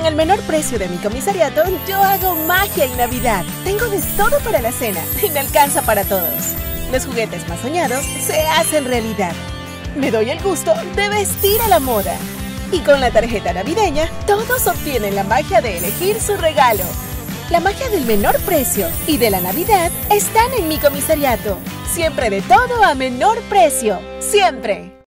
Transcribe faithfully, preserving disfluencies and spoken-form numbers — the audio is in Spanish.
Con el menor precio de mi comisariato, yo hago magia en Navidad. Tengo de todo para la cena y me alcanza para todos. Los juguetes más soñados se hacen realidad. Me doy el gusto de vestir a la moda. Y con la tarjeta navideña, todos obtienen la magia de elegir su regalo. La magia del menor precio y de la Navidad están en mi comisariato. Siempre de todo a menor precio. ¡Siempre!